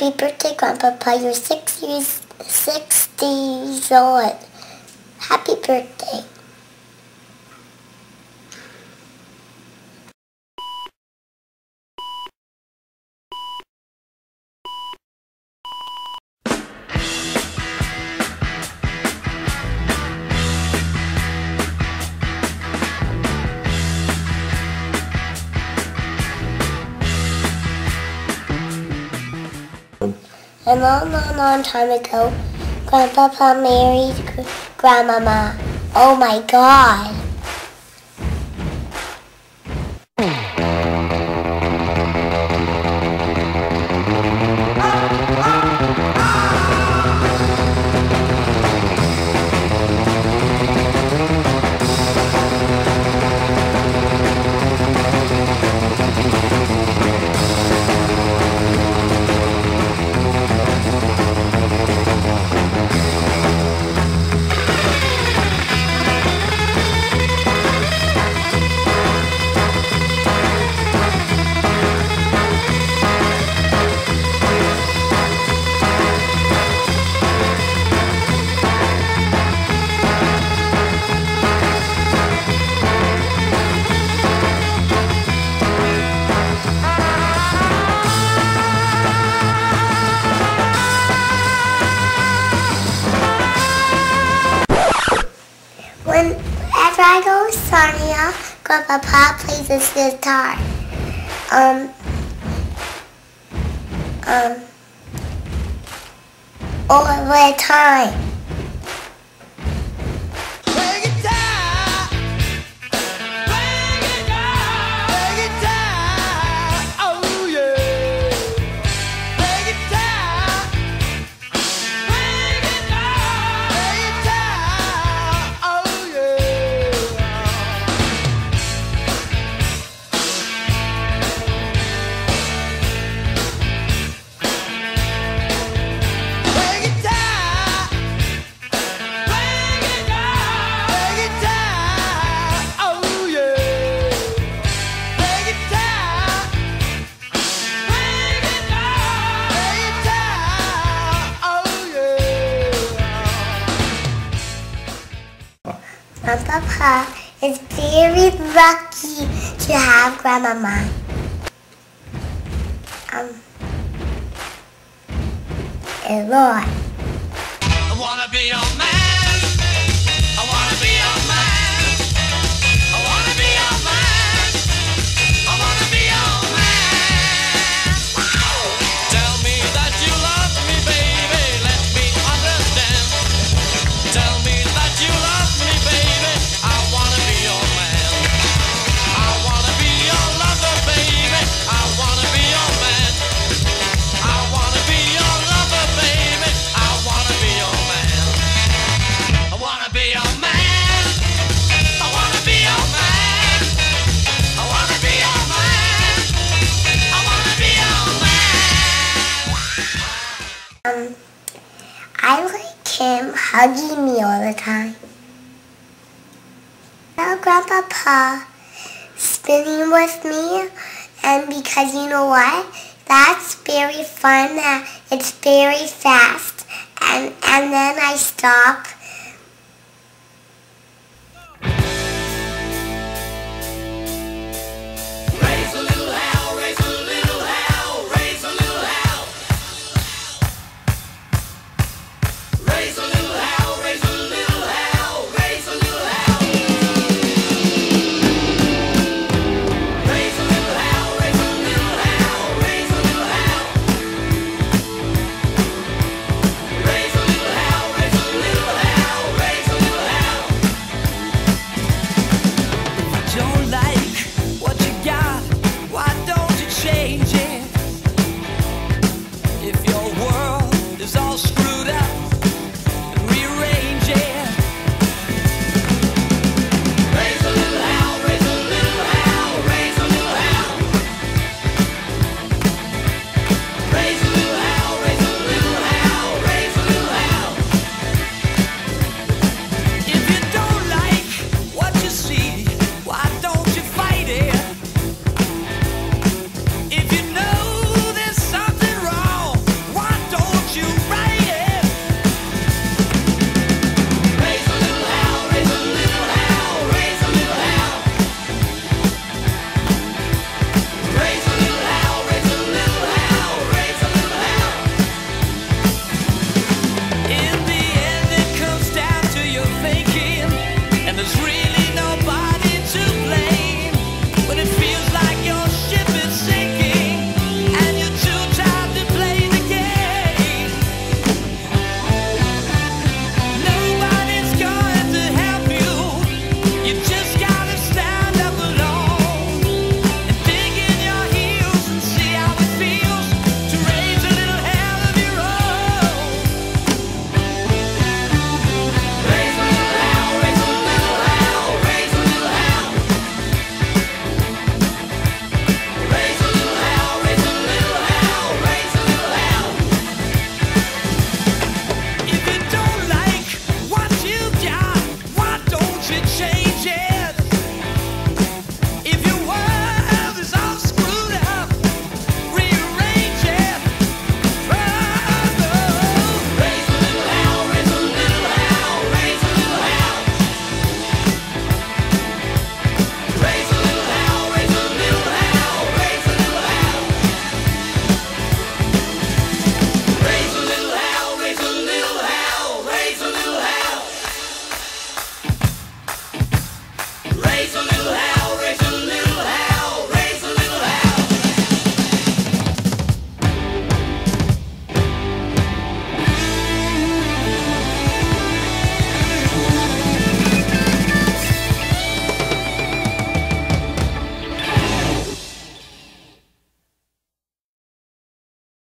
Happy birthday, Grandpapa. You're 60 years old. Happy birthday. A long time ago, Grandpapa married Grandmama. Oh my God! Whenever I go with Sonia, Grandpapa plays his guitar. All the time. Grandpapa is very lucky to have Grandmama. A lot. I wanna be your man. I wanna be your man. I wanna be your man. I wanna be your man. Tell me that you love me, baby. Let me understand. Tell me that you love me, baby. I wanna be your man. I wanna be your lover, baby. I wanna be your man. I wanna be your lover, baby. I wanna be your man. I wanna be your man. I wanna be your man. I wanna be your man. I wanna be your man. I like him hugging me all the time. Now Grandpapa spinning with me, and because you know what? That's very fun. It's very fast, and then I stop